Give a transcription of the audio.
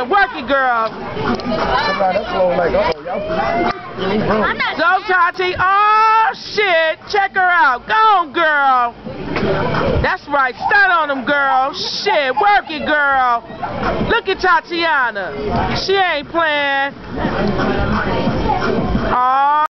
Work it, girl. Go, Tati. Oh, shit. Check her out. Go on, girl. That's right. Stun on them, girl. Shit. Work it, girl. Look at Tatiana. She ain't playing. Oh.